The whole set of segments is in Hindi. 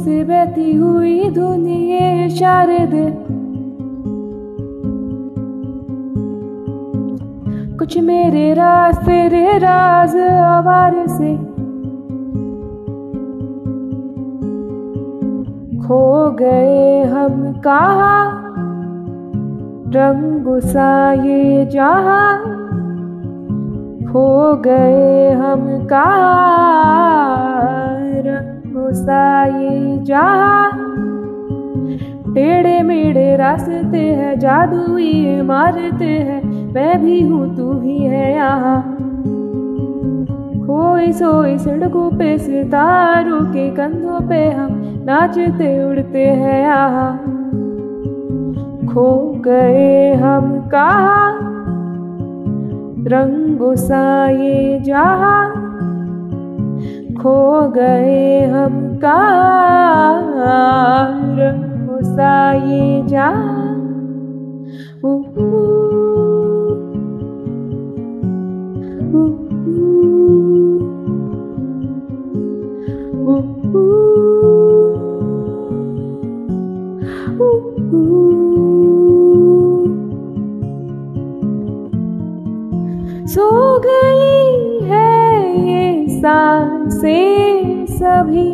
से बहती हुई धुन ये इशारे दे, कुछ मेरे राज तेरे राज आवार से। खो गए हम कहाँ रंगों सा ये जहां, खो गए हम कहाँ रंगों सा ये जहां। टेढ़े मेढ़े रास्ते हैं, जादुई इमारतें हैं, मैं भी हूँ तू भी है यहाँ। खोई सोई सड़कों पे सितारों के कंधों पे हम नाचते उड़ते हैं यहाँ। खो गए हम कहाँ रंगों सा ये जहां, खो गए हम कहाँ रंगों सा ये जहां। सो गई है ये सांसें सभी,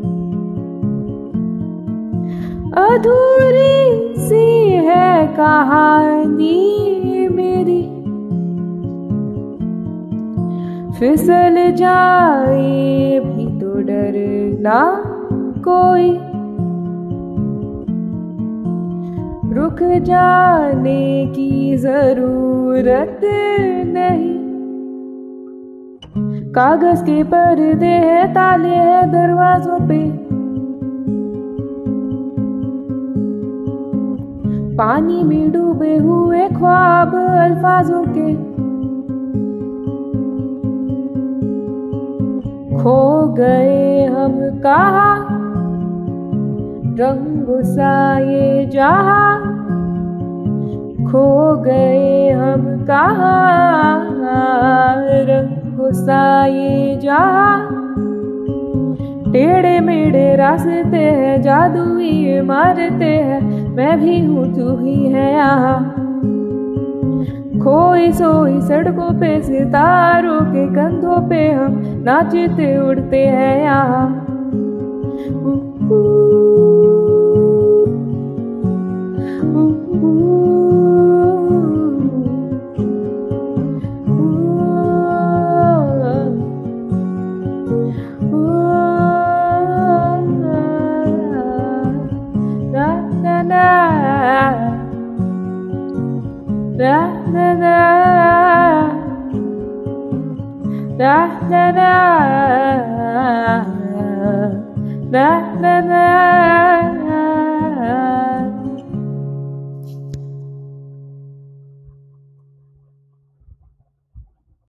अधूरी सी है कहानी मेरी। फिसल जाए भी तो डरना कोई, रुक जाने की जरूरत नहीं। कागज के पर्दे हैं, ताले हैं दरवाजों पे, पानी में डूबे हुए ख्वाब अल्फाजों के। खो गए हम कहाँ रंगों सा ये जहां, खो गए हम कहाँ रंगों सा ये जहां। टेढ़े मेढ़े रास्ते हैं, जादुई इमारतें हैं, मैं भी हूँ तू ही है यहाँ। खोई सोई सड़कों पे सितारों के कंधों पे हम नाचते उड़ते हैं यहाँ। Da da da da da da da.